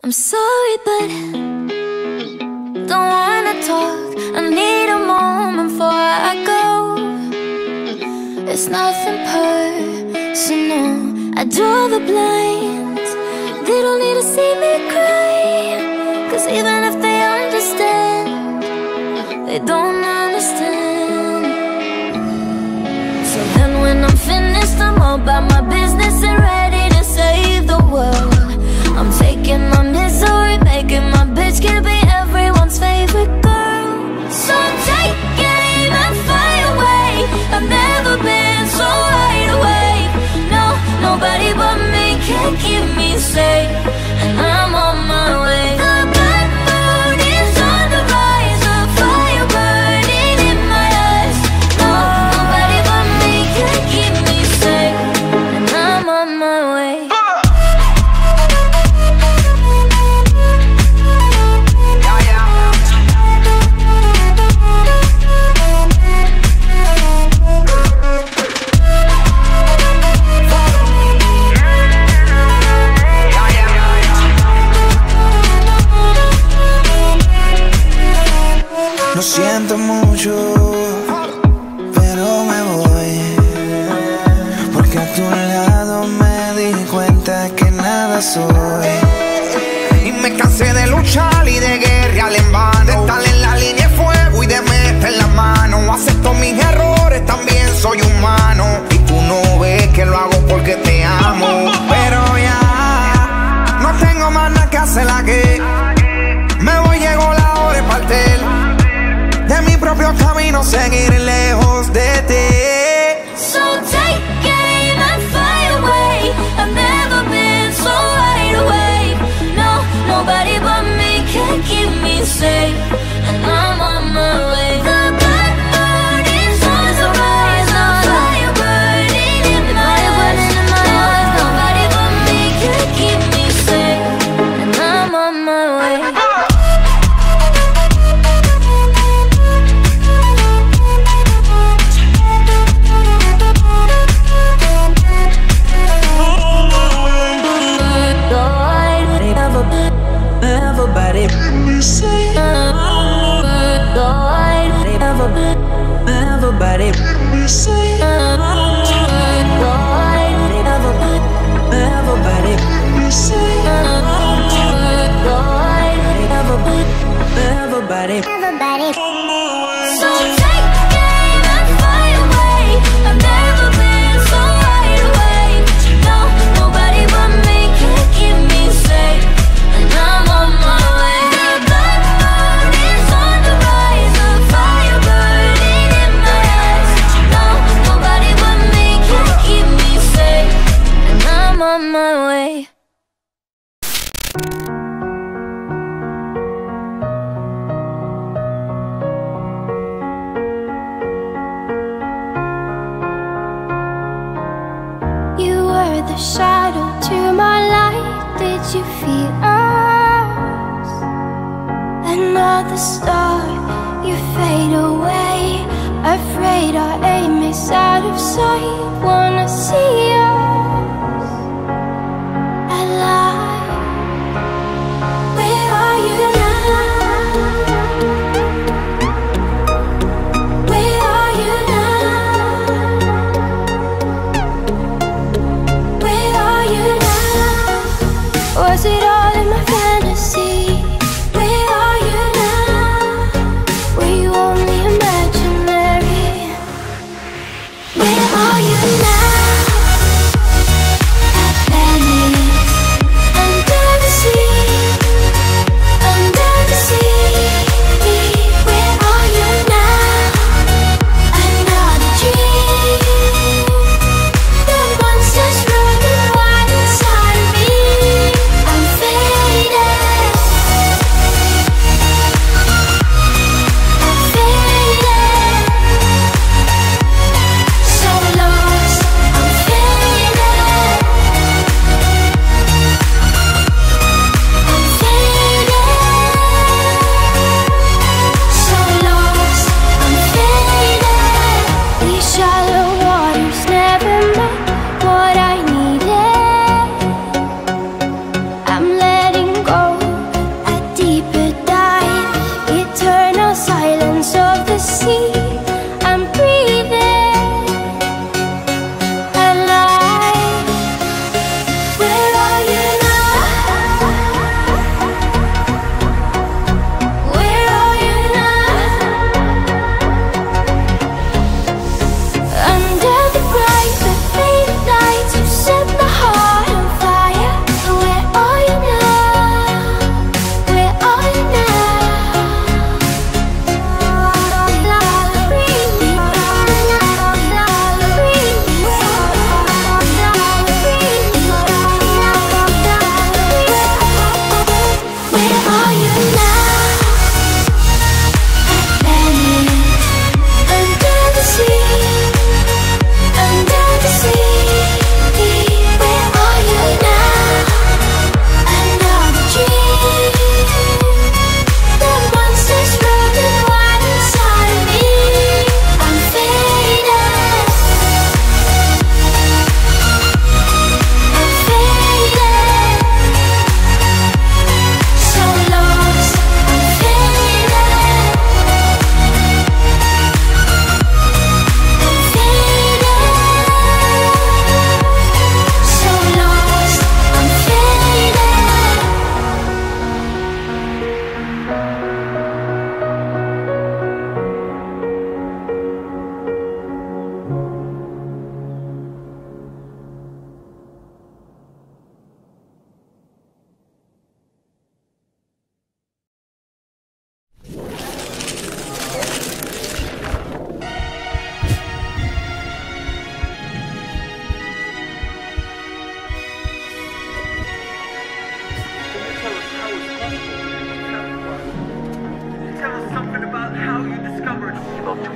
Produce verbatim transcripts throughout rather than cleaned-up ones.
I'm sorry, but don't wanna talk. I need a moment before I go. It's nothing personal. I draw the blinds. They don't need to see me cry, 'cause even if they understand, they don't understand. So then when I'm finished, I'm all about my business and ready to save the world. I'm taking my misery, making my bitch can be everyone's favorite girl. So take aim and fly away. I've never been so wide awake. No, nobody but me can keep me safe, and I'm on my way. The black moon is on the rise, a fire burning in my eyes. No, nobody but me can keep me safe, and I'm on my way. Lo siento mucho, pero me voy, porque a tu lado me di cuenta que nada soy. Y me cansé de luchar y de guerrear en vano, de estar en la línea de fuego y de meter la mano. Acepto mis errores, también soy humano, y tú no ves que lo hago porque te amo. Pero ya no tengo más nada que hacer aquí. Me voy, llegó la hora de partir de mi propio camino, seguir lejos de ti. So take aim and fly away. I've never been so wide awake. No, nobody but me can keep me safe, and I'm on my way. The black moon is on the rise, a fire burning in my eyes. Nobody but me can keep me safe, and I'm on my way. Everybody, everybody, everybody, everybody, everybody. So take aim and fly away. I've never been so wide awake. No, nobody but me can keep me safe, and I'm on my way. The black moon is on the rise, a fire burning in my eyes. No, nobody but me can keep me safe, and I'm on my way. The shadow to my light, did you feel us? Another star, you fade away. Afraid our aim is out of sight. Wanna see us alive. Where are you now? Where are you now? Was it all in my fantasy? Where are you now? Were you only imaginary? Where are you now?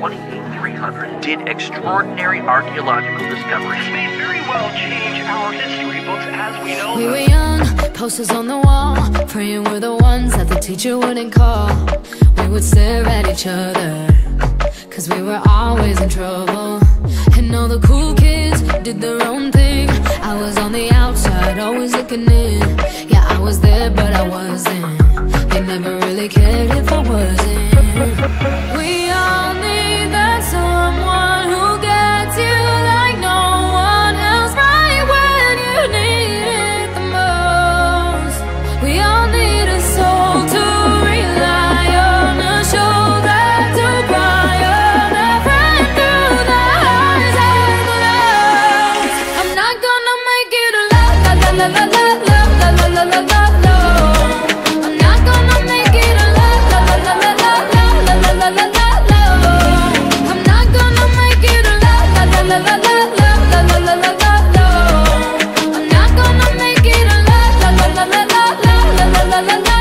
twenty-eight three hundred did extraordinary archaeological discoveries. This may very well change our history books as we know We them. were young, posters on the wall, praying we're the ones that the teacher wouldn't call. We would stare at each other, cause we were always in trouble. And all the cool kids did their own thing. I was on the outside, always looking in. Yeah, I was there, but I wasn't. They never really cared if I wasn't. We all need that someone who gets you like no one else, right when you need it the most. We all need a soul to rely on, a shoulder to cry on, a friend through the highs and the lows. I'm not gonna make it a la la la la la la la la la la la la. I'm not gonna make it a la la la la la la la la la la la. I'm not gonna make it a la la la la la la la la la la la. I'm not gonna make it a la la la la la la la la la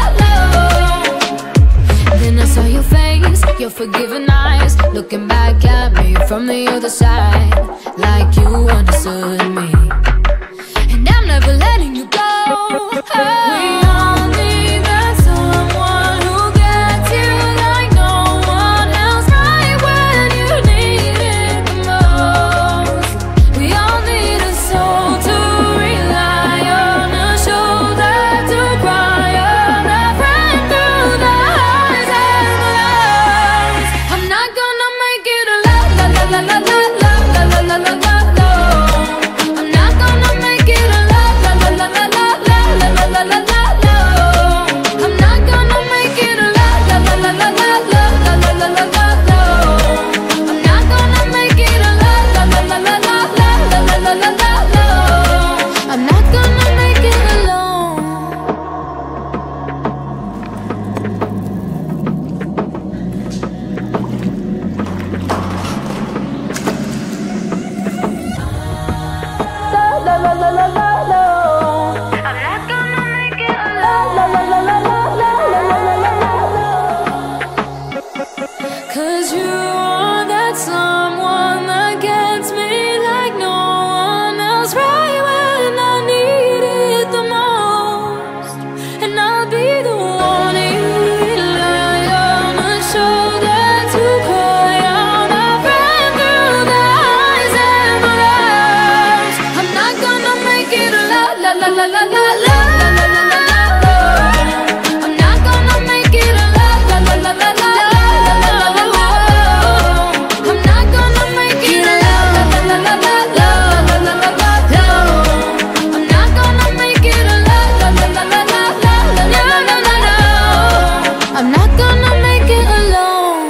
la. Then I saw your face, your forgiving eyes, looking back at me from the other side, like you understood me. And I'm never letting you go. We all need that someone who gets you like no one else, right when you need it the most. We all need a soul to rely on, a shoulder to cry on, a friend through the highs and the lows. I'm not gonna make it a la la la la la la la la la la la la. I'm not gonna make it a la la la la la la la la la la la. I'm not gonna make it a la la la la la la la la la la la la. I'm not gonna make it a la la la la la la la la la la la. I'm not gonna make it alone. La la la la la la. I'm not gonna make it alone. La la la la la la la la la la. Cause you are that someone that gets me like no one else, right when I need it the most. And I'll be the one you rely on, a shoulder to cry on, a friend through the highs and the lows. I'm not gonna make it a la la la la la la la. I'm not gonna make it a la la la la la la la la. I'm not gonna make it a la la la la la la la la la. I'm not gonna make it a la la la la la la la la la la. I'm not gonna make it alone.